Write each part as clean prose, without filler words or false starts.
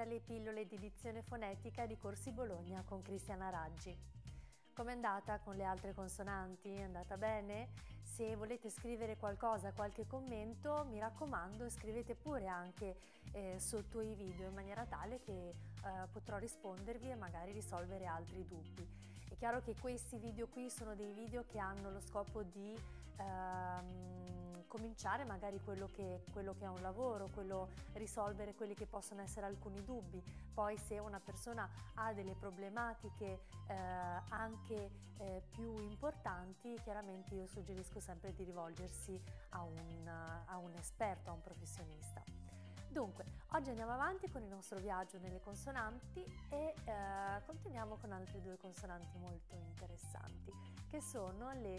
alle pillole di dizione fonetica di Corsi Bologna con Cristiana Raggi. Com'è andata con le altre consonanti? È andata bene? Se volete scrivere qualcosa, qualche commento, mi raccomando, scrivete pure anche sotto i video in maniera tale che potrò rispondervi e magari risolvere altri dubbi. È chiaro che questi video qui sono dei video che hanno lo scopo di cominciare magari quello che è un lavoro, risolvere quelli che possono essere alcuni dubbi. Poi se una persona ha delle problematiche anche più importanti, chiaramente io suggerisco sempre di rivolgersi a un esperto, a un professionista. Dunque, oggi andiamo avanti con il nostro viaggio nelle consonanti e continuiamo con altre due consonanti molto interessanti, che sono le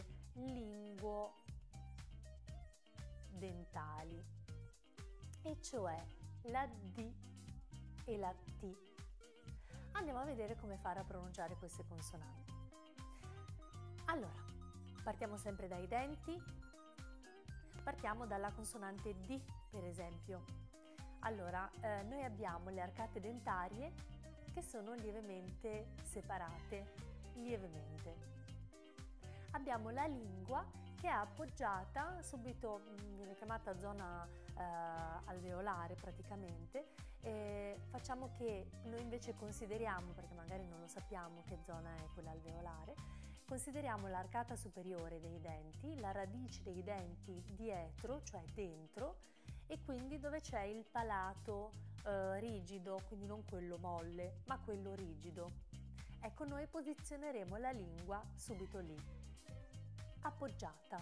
linguodentali, e cioè la D e la T. Andiamo a vedere come fare a pronunciare queste consonanti. Allora, partiamo sempre dai denti, partiamo dalla consonante D, per esempio. Allora, noi abbiamo le arcate dentarie che sono lievemente separate, lievemente. Abbiamo la lingua che è appoggiata subito, viene chiamata zona alveolare praticamente. Facciamo che noi invece consideriamo, perché magari non lo sappiamo che zona è quella alveolare, consideriamo l'arcata superiore dei denti, la radice dei denti dietro, cioè dentro, e quindi dove c'è il palato rigido, quindi non quello molle, ma quello rigido. Ecco, noi posizioneremo la lingua subito lì, appoggiata,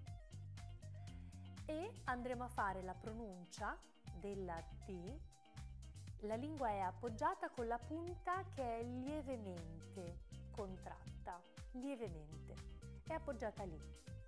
e andremo a fare la pronuncia della T. La lingua è appoggiata con la punta che è lievemente contratta, lievemente, è appoggiata lì.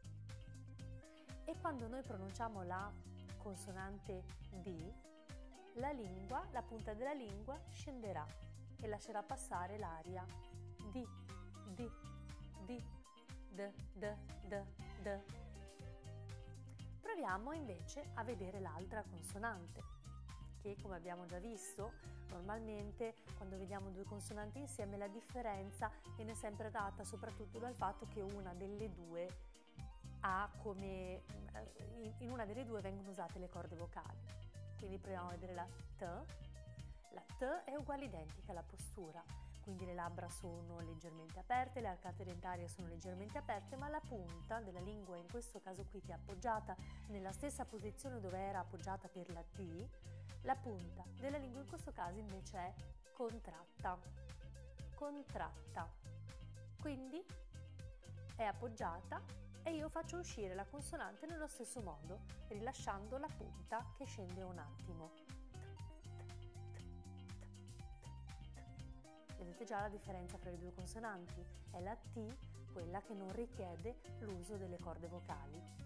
E quando noi pronunciamo la consonante D, la punta della lingua scenderà e lascerà passare l'aria D, D, D, D, D, D, D. Proviamo invece a vedere l'altra consonante, che come abbiamo già visto, normalmente quando vediamo due consonanti insieme la differenza viene sempre data soprattutto dal fatto che una delle due ha come, in una delle due vengono usate le corde vocali. Quindi proviamo a vedere la T. La T è uguale identica alla postura, quindi le labbra sono leggermente aperte, le arcate dentarie sono leggermente aperte, ma la punta della lingua, in questo caso qui, che è appoggiata nella stessa posizione dove era appoggiata per la D, la punta della lingua in questo caso invece è contratta, contratta. Quindi è appoggiata e io faccio uscire la consonante nello stesso modo, rilasciando la punta che scende un attimo. Vedete già la differenza tra le due consonanti? È la T quella che non richiede l'uso delle corde vocali.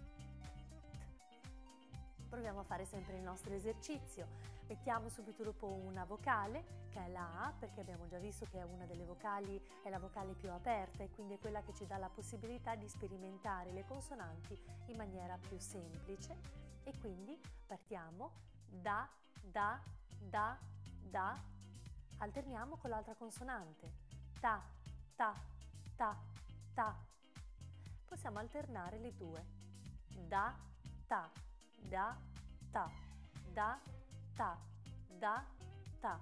Proviamo a fare sempre il nostro esercizio. Mettiamo subito dopo una vocale, che è la A, perché abbiamo già visto che è una delle vocali, è la vocale più aperta e quindi è quella che ci dà la possibilità di sperimentare le consonanti in maniera più semplice. E quindi partiamo da, da, da, da. Alterniamo con l'altra consonante, ta, ta, ta, ta. Possiamo alternare le due, da, ta, da, ta, da, ta, da, ta.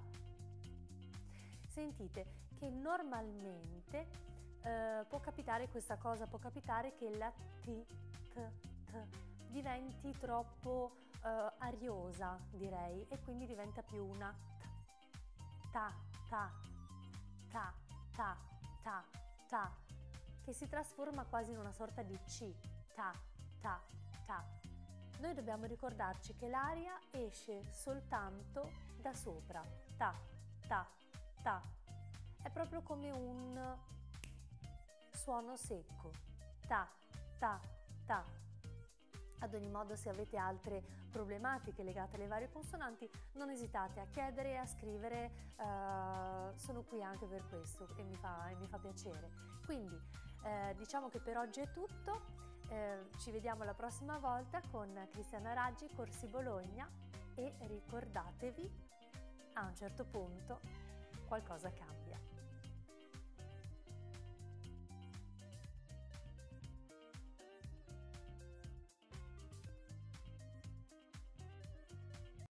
Sentite che normalmente può capitare questa cosa, può capitare che la T, T diventi troppo ariosa, direi, e quindi diventa più una ta, ta, ta, ta, ta, ta, che si trasforma quasi in una sorta di C, ta, ta, ta. Noi dobbiamo ricordarci che l'aria esce soltanto da sopra, ta, ta, ta. È proprio come un suono secco, ta, ta, ta. Ad ogni modo, se avete altre problematiche legate alle varie consonanti, non esitate a chiedere e a scrivere, sono qui anche per questo e mi fa piacere. Quindi diciamo che per oggi è tutto, ci vediamo la prossima volta con Cristiana Raggi, Corsi Bologna, e ricordatevi a un certo punto qualcosa cambia.